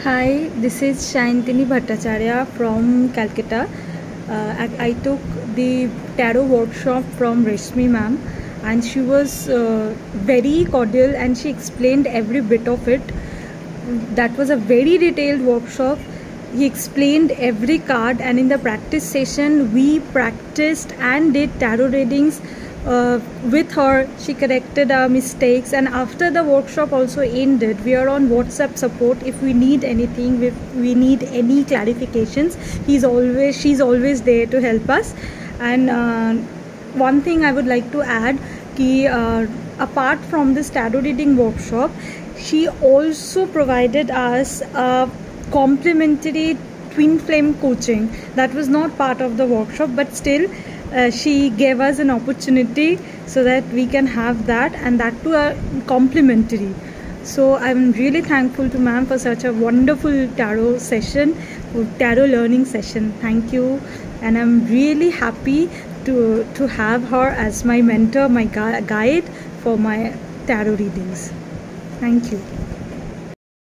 Hi, this is Shayantini Bhattacharya from Calcutta. I took the tarot workshop from Reshmi ma'am, and she was very cordial and she explained every bit of it. That was a very detailed workshop. He explained every card, and in the practice session we practiced and did tarot readings with her. She corrected our mistakes, and after the workshop also ended, we are on WhatsApp support. If we need anything, if we need any clarifications, she's always there to help us. And one thing I would like to add, apart from this tarot reading workshop, she also provided us a complimentary twin flame coaching that was not part of the workshop, but still she gave us an opportunity so that we can have that, and that too complimentary. So I'm really thankful to ma'am for such a wonderful tarot learning session. Thank you, and I'm really happy to have her as my mentor, my guide for my tarot readings. Thank you.